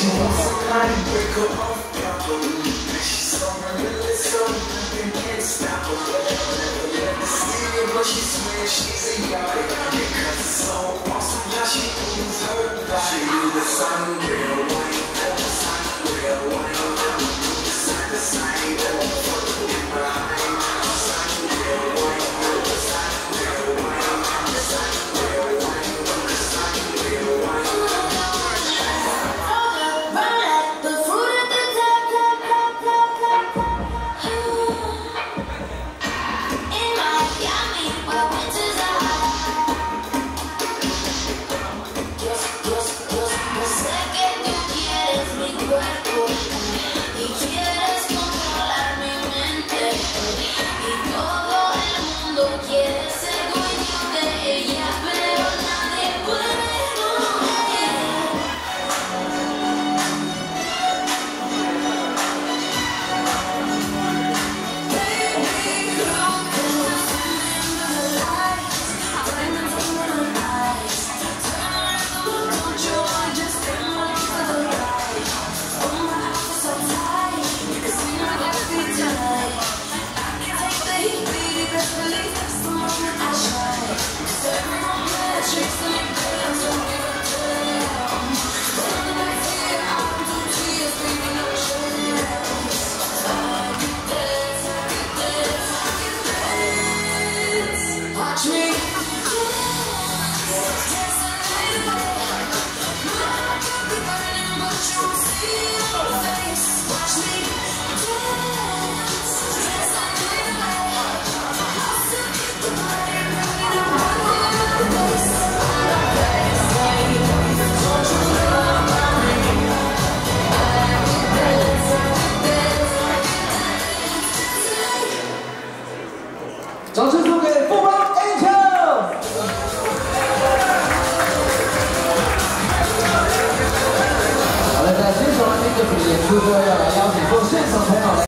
wants somebody to break her off properly. She's so relentless, so nothing can stop her. Never let me see it, but she swears she's a yardie. Because it's so awesome how she moves her body. She do the sun real wine, the sun real wine. The sun, the sun, the fucking behind. The sun real wine, the sun real wine. The sun real wine, the sun real wine. 掌声送给富邦 Angel。好了，在欣赏完这个演出之后，要来